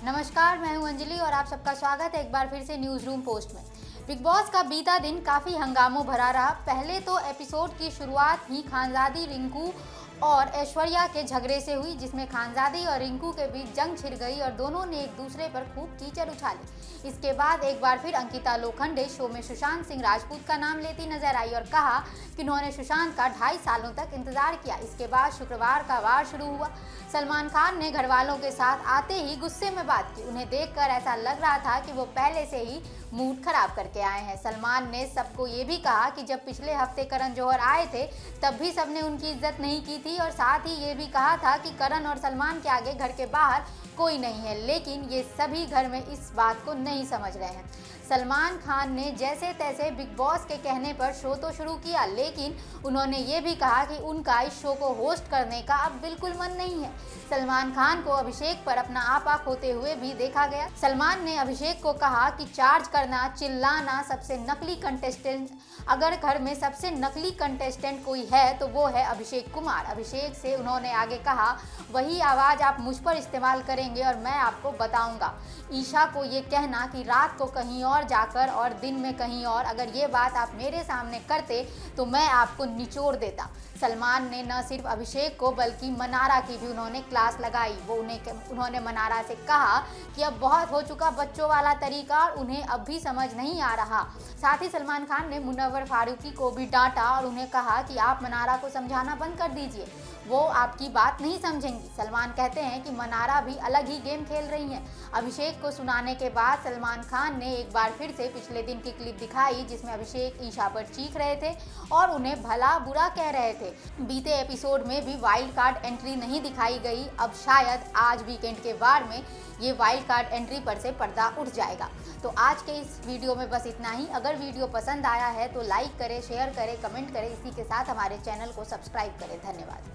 नमस्कार, मैं हूं अंजलि और आप सबका स्वागत है एक बार फिर से न्यूज़ रूम पोस्ट में। बिग बॉस का बीता दिन काफ़ी हंगामों भरा रहा। पहले तो एपिसोड की शुरुआत ही खानजादी रिंकू और ऐश्वर्या के झगड़े से हुई, जिसमें खानजादी और रिंकू के बीच जंग छिड़ गई और दोनों ने एक दूसरे पर खूब कीचड़ उछाली। इसके बाद एक बार फिर अंकिता लोखंडे शो में सुशांत सिंह राजपूत का नाम लेती नजर आई और कहा कि उन्होंने सुशांत का 2.5 सालों तक इंतजार किया। इसके बाद शुक्रवार का वार शुरू हुआ। सलमान खान ने घर वालों के साथ आते ही गुस्से में बात की। उन्हें देखकर ऐसा लग रहा था कि वो पहले से ही मूड खराब करके आए हैं। सलमान ने सबको ये भी कहा कि जब पिछले हफ्ते करण जौहर आए थे तब भी सबने उनकी इज्जत नहीं की थी और साथ ही ये भी कहा था कि करण और सलमान के आगे घर के बाहर कोई नहीं है, लेकिन ये सभी घर में इस बात को नहीं समझ रहे हैं। सलमान खान ने जैसे तैसे बिग बॉस के कहने पर शो तो शुरू किया, लेकिन उन्होंने ये भी कहा कि उनका इस शो को होस्ट करने का अब बिल्कुल मन नहीं है। सलमान खान को अभिषेक पर अपना आपा खोते हुए भी देखा गया। सलमान ने अभिषेक को कहा कि चार्ज करना, चिल्लाना, सबसे नकली कंटेस्टेंट, अगर घर में सबसे नकली कंटेस्टेंट कोई है तो वो है अभिषेक कुमार। अभिषेक से उन्होंने आगे कहा, वही आवाज़ आप मुझ पर इस्तेमाल करेंगे और मैं आपको बताऊंगा। ईशा को ये कहना कि रात को कहीं और जाकर और दिन में कहीं और, अगर ये बात आप मेरे सामने करते तो मैं आपको निचोड़ देता। सलमान ने न सिर्फ अभिषेक को बल्कि मनारा की भी उन्होंने क्लास लगाई। उन्होंने मनारा से कहा कि अब बहुत हो चुका बच्चों वाला तरीका और उन्हें अब भी समझ नहीं आ रहा। साथ ही सलमान खान ने मुनव्वर फारूकी को भी डांटा और उन्हें कहा कि आप मनारा को समझाना बंद कर दीजिए, वो आपकी बात नहीं समझेंगी। सलमान कहते हैं कि मनारा भी अलग ही गेम खेल रही हैं। अभिषेक को सुनाने के बाद सलमान खान ने एक बार फिर से पिछले दिन की क्लिप दिखाई, जिसमें अभिषेक ईशा पर चीख रहे थे और उन्हें भला बुरा कह रहे थे। बीते एपिसोड में भी वाइल्ड कार्ड एंट्री नहीं दिखाई गई। अब शायद आज वीकेंड के वार में ये वाइल्ड कार्ड एंट्री पर से पर्दा उठ जाएगा। तो आज के इस वीडियो में बस इतना ही। अगर वीडियो पसंद आया है तो लाइक करें, शेयर करें, कमेंट करें। इसी के साथ हमारे चैनल को सब्सक्राइब करें। धन्यवाद।